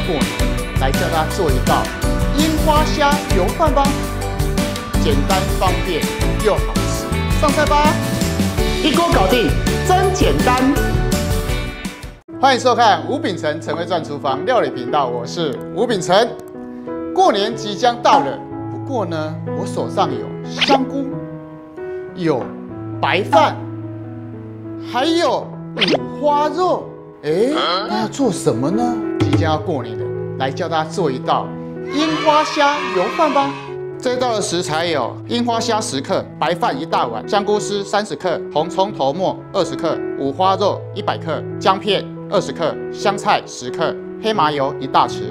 过年，来教大家做一道樱花虾油饭吧，简单方便又好吃，上菜吧！一锅搞定，真简单。欢迎收看吴秉承陈慧传厨房料理频道，我是吴秉承。过年即将到了，不过呢，我手上有香菇，有白饭，还有五花肉。那要做什么呢？即将要过年了，来教大家做一道樱花虾油饭吧。这一道的食材有樱花虾10克、白饭1大碗、香菇丝30克、红葱头末20克、五花肉100克、姜片20克、香菜10克、黑麻油1大匙。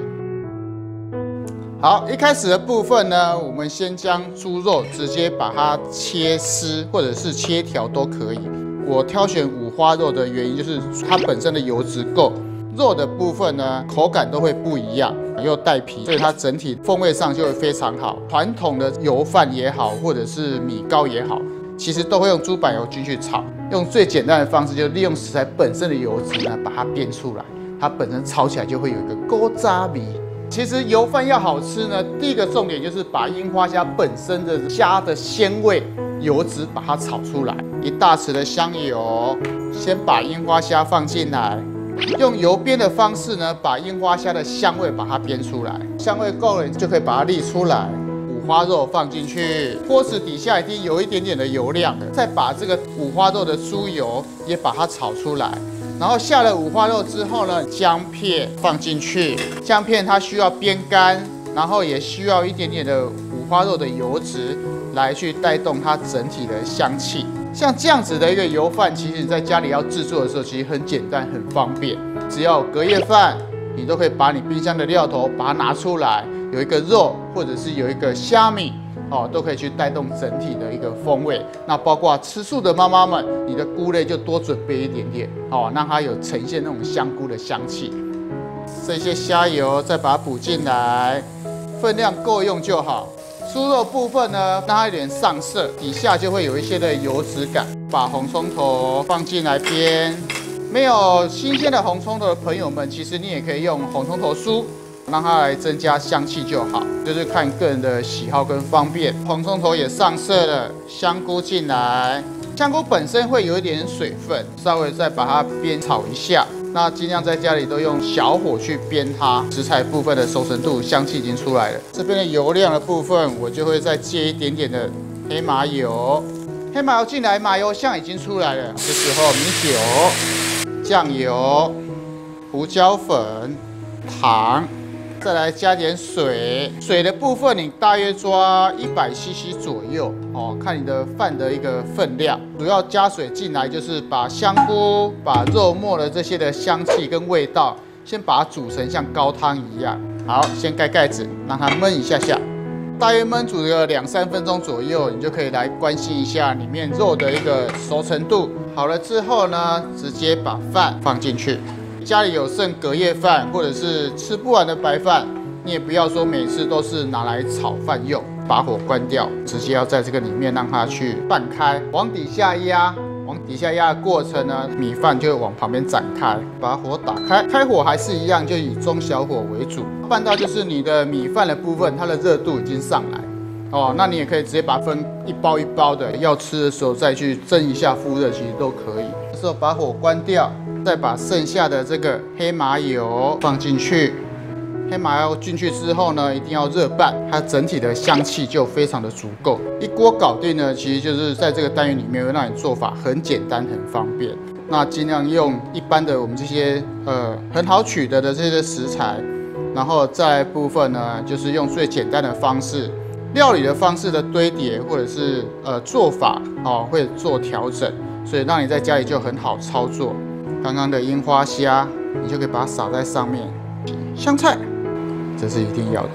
好，一开始的部分呢，我们先将猪肉直接把它切丝或者是切条都可以。我挑选五花肉的原因就是它本身的油脂够，肉的部分呢口感都会不一样，又带皮，所以它整体风味上就会非常好。传统的油饭也好，或者是米糕也好，其实都会用猪板油进去炒，用最简单的方式，就利用食材本身的油脂呢把它煸出来，它本身炒起来就会有一个勾渣味。其实油饭要好吃呢，第一个重点就是把樱花虾本身的虾的鲜味、油脂把它炒出来。1大匙的香油，先把樱花虾放进来，用油煸的方式呢，把樱花虾的香味把它煸出来。香味够了，你就可以把它沥出来。五花肉放进去，锅子底下已经有一点点的油量了，再把这个五花肉的猪油也把它炒出来。然后下了五花肉之后呢，姜片放进去，姜片它需要煸干，然后也需要一点点的五花肉的油脂来去带动它整体的香气。像这样子的一个油饭，其实你在家里要制作的时候，其实很简单很方便，只要隔夜饭，你都可以把你冰箱的料头把它拿出来，有一个肉或者是有一个虾米。都可以去带动整体的一个风味。那包括吃素的妈妈们，你的菇类就多准备一点点，让它有呈现那种香菇的香气。这些虾油再把它补进来，分量够用就好。猪肉部分呢，让它有点上色，底下就会有一些的油脂感。把红葱头放进来煸。没有新鲜的红葱头的朋友们，其实你也可以用红葱头酥。让它来增加香气就好，就是看个人的喜好跟方便。红葱头也上色了，香菇进来，香菇本身会有一点水分，稍微再把它煸炒一下。那尽量在家里都用小火去煸它，食材部分的熟成度、香气已经出来了。这边的油量的部分，我就会再接一点点的黑麻油，黑麻油进来，麻油香已经出来了。这时候米酒、酱油、胡椒粉、糖。再来加点水，水的部分你大约抓100cc 左右看你的饭的一个分量。主要加水进来就是把香菇、把肉末的这些的香气跟味道，先把它煮成像高汤一样。好，先盖盖子，让它焖一下下，大约焖煮个2-3分钟左右，你就可以来关心一下里面肉的一个熟成度。好了之后呢，直接把饭放进去。家里有剩隔夜饭或者是吃不完的白饭，你也不要说每次都是拿来炒饭用，把火关掉，直接要在这个里面让它去拌开，往底下压，往底下压的过程呢，米饭就会往旁边展开，把火打开，开火还是一样，就以中小火为主，拌到就是你的米饭的部分，它的热度已经上来。那你也可以直接把它分一包一包的，要吃的时候再去蒸一下复热，其实都可以。这时候把火关掉。再把剩下的这个黑麻油放进去，黑麻油进去之后呢，一定要热拌，它整体的香气就非常的足够。一锅搞定呢，其实就是在这个单元里面会让你做法很简单很方便。那尽量用一般的我们这些很好取得的这些食材，然后再来部分呢，就是用最简单的方式，料理的方式的堆叠或者是做法会做调整，所以让你在家里就很好操作。刚刚的樱花虾，你就可以把它撒在上面。香菜，这是一定要的。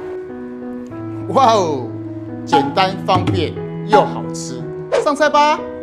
哇哦，简单方便又好吃，上菜吧！